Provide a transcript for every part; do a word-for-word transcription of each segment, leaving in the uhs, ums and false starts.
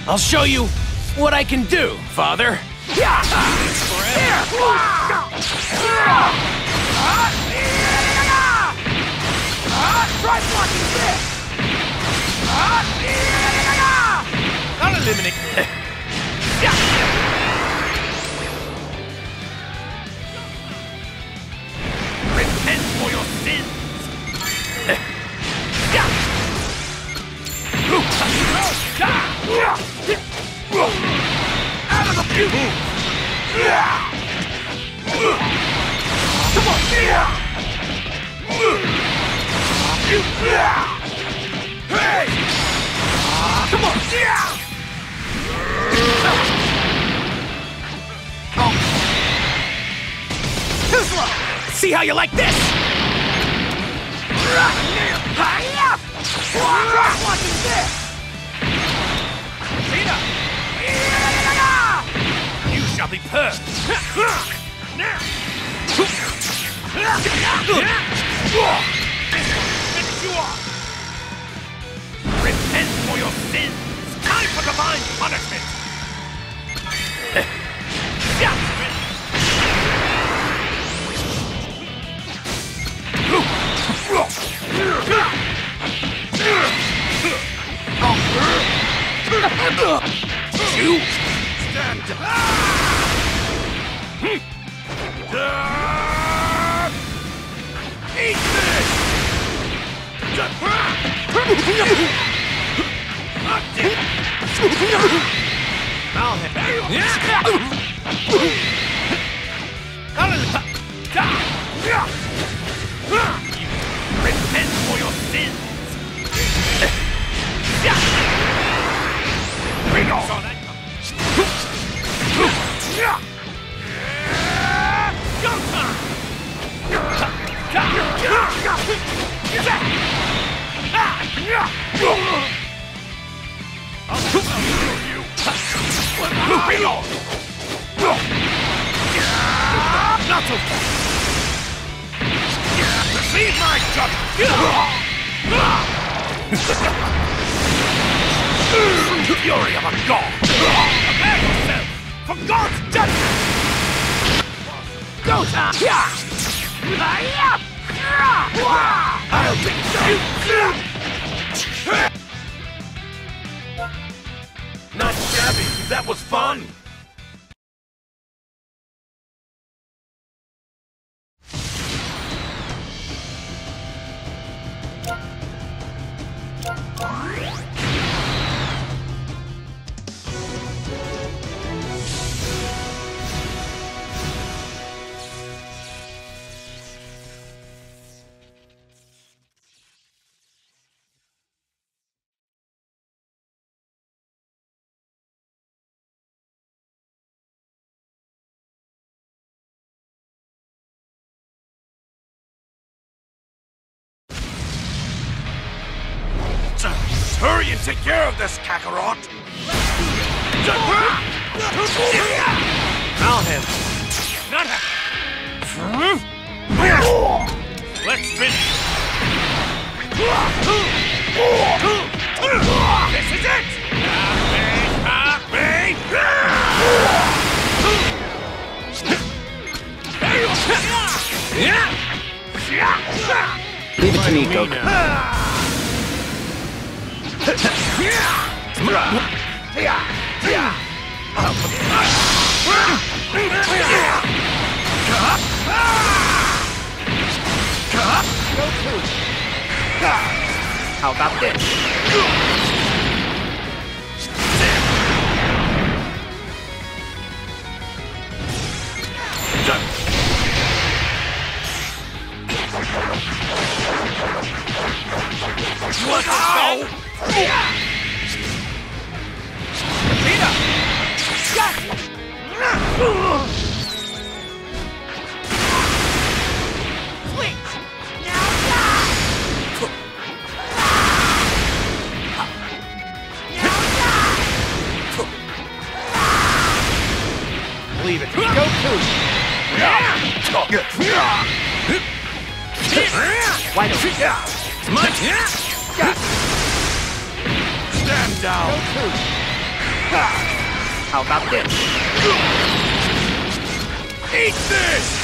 I'll show you what I can do, Father. Yeah. Try blocking this! I'll eliminate. Repent for your sins. Out of the view! Come on! Hey! Come on! Too slow! See how you like this? Watching this! Peter! You shall be purged! Repent for your sins! Time for divine punishment! You stand eat this! I'll hit repent for your sins! Bring on! Go time! I'll show you! Bring on! Not so fast! Receive my judgment! The fury of a god! Prepare yourself for God's judgment! Go time! I'll take you! Not shabby! That was fun! Hurry and take care of this, Kakarot! I'll handle it. Not happy. Let's finish. This is it! Leave it to me, Goku. How about this? What the hell? Vegeta! Yes! Switch! Now die! Now die! Leave it to me, Goku! Why don't you? My stand down! Goku. How about this? Eat this!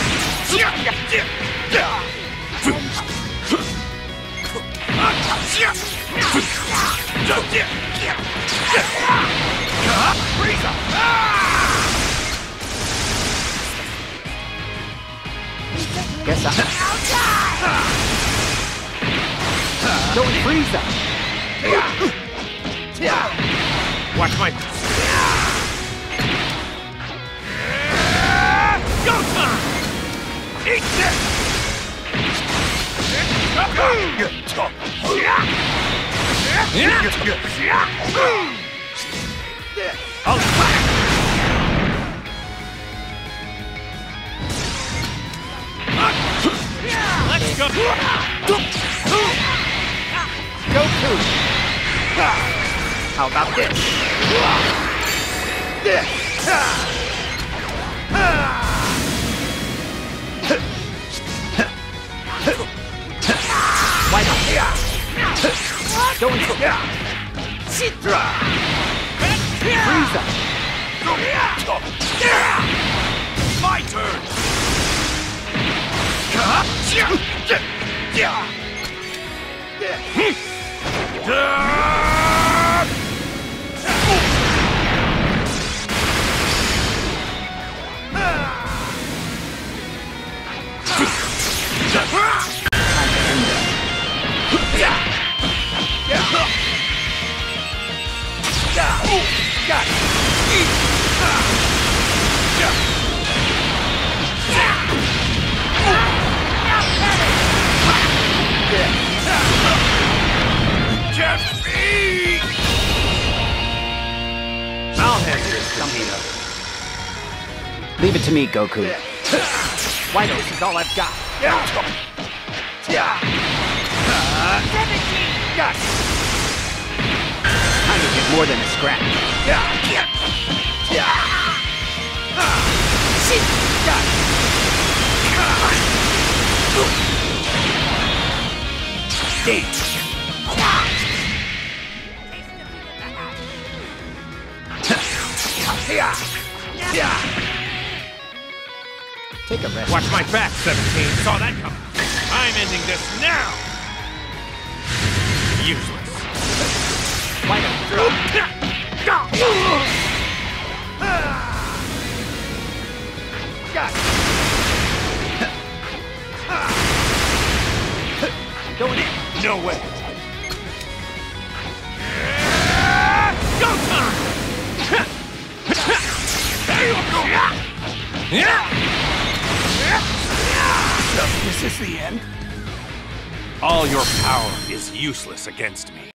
Frieza! Guess I'm... Going Frieza! Watch my... Go time! Eat this! I'll Let's go! Goku! How about this? Why not? Going for... Frieza! My turn! I'll handle this, Gambino. Leave it to me, Goku. Why not? This is all I've got. Time to get more than a scratch. Take a rest. Watch my back, seventeen. Saw that coming. I'm ending this now! Useless. Why not? Going in. No way. Go time! There you go! This is the end? All your power is useless against me.